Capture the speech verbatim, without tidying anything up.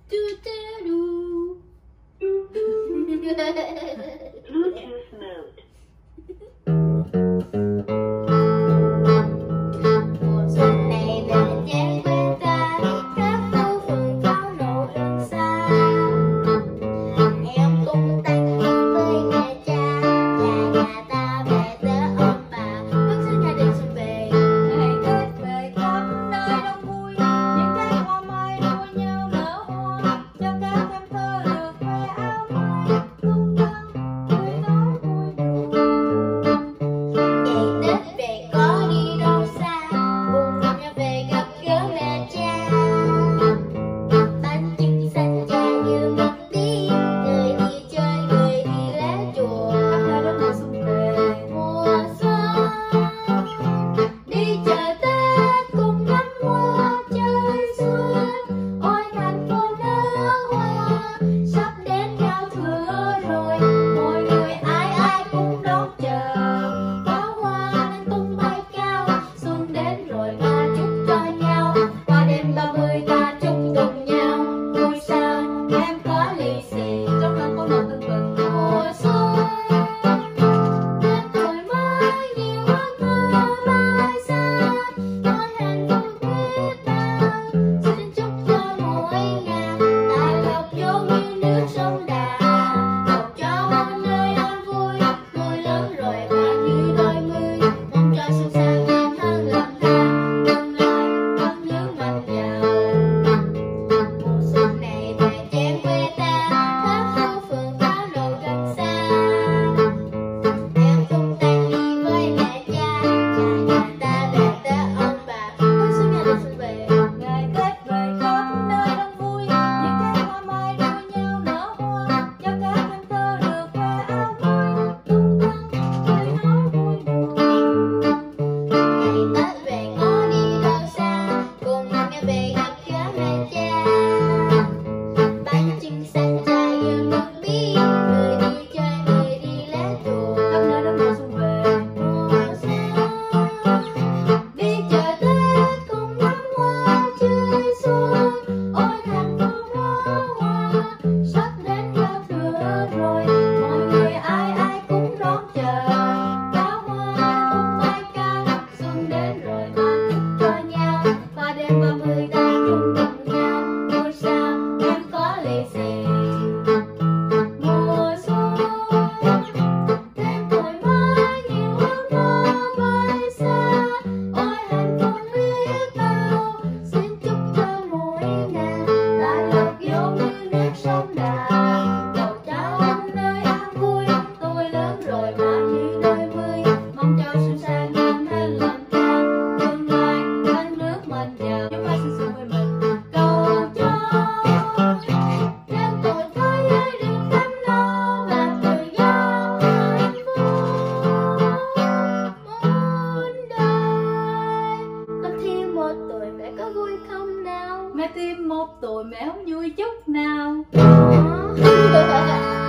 Bluetooth mode. Mùa xuân này về chén quê ta, khắp phố phường có nụ hương xa. Em tung tăng đi với mẹ cha, nhà nhà ta về tớ ông bà, bước xuống nhà đình xuân về. Ngày Tết về khắp nơi đông vui, những cây hoa mai đua nhau nở hoa, cho các em thơ được khoe áo mới, tung tăng cười nói vui đùa. Ngày Tết về có đi đâu xa, cùng nhau về gặp gỡ mẹ cha. Bánh chưng xanh cha như một tí, người đi chơi người đi lá chùa. Khắp nơi đó mùa xuân về, Mùa xuân đi chợ Tết cùng ngắm hoa chơi xuân. Ôi thành phố nở hoa, sắp đến giao thừa rồi, mọi người ai ai cũng đón chờ. Pháo hoa lên tung bay cao, xuân đến rồi ta chúc cho nhau. Qua đêm ba mươi ta chúc cùng nhau, vui sao em có lì xì. trong lòng có một tưng bừng. Mùa xuân đến tuổi mới nhiều ước mơ bay xa, tôi hạnh phúc biết bao. Xin chúc cho mỗi nhà tài lộc vô như nước sông Đà, cầu cho mọi nơi an vui. Người lớn rồi mà như đôi mươi, mong cho xuân sang em hơn lần tháng, tương lai đất nước mạnh giàu. Mùa xuân này về chén quê ta, khắp phố phường có nụ gần xa. Em tung tăng đi với mẹ cha, nhà nhà ta về tớ ông bà, bước xuống nhà đình xuân về. Ngày Tết về khắp nơi đông vui, những cây hoa mai đua nhau nở hoa, cho các em thơ được khoe áo mới, tung tăng cười nói vui đùa. Ngày Tết về có đi đâu xa, cùng nhau về gặp gỡ mẹ cha. Bánh chưng xanh cha như một bí, người đi chơi người đi lá chùa. Khắp nơi đó mùa xuân về, Mùa xuân đi chợ Tết cùng ngắm hoa chơi xuân. Ôi thành phố nở hoa, sắp đến giao thừa rồi, mọi người ai ai cũng đón chờ. Pháo hoa tung bay cao, xuân đến rồi ta chúc cho nhau. Qua đêm ba mươi ta chung cùng nhau, vui sao em có lì xì. Mùa xuân thêm tuổi mới nhiều ước mơ bay xa, ôi hạnh phúc biết bao. Xin chúc cho mỗi nhà tài lộc vô như nước sông Đà, cầu cho ông nơi an vui. Tôi lớn rồi mà như đôi mươi, mong cho xuân sang năm hơn lần tháng, tương lai đất nước mình giàu. chúng ta xin xuân với mình. Cầu cho trên tuổi thơ giới được thăm lo và tự do hạnh phúc muôn đời. Con thêm một tuổi mẹ có vui không nào? Mẹ thêm một tuổi mẹ không vui chút nào. Đó.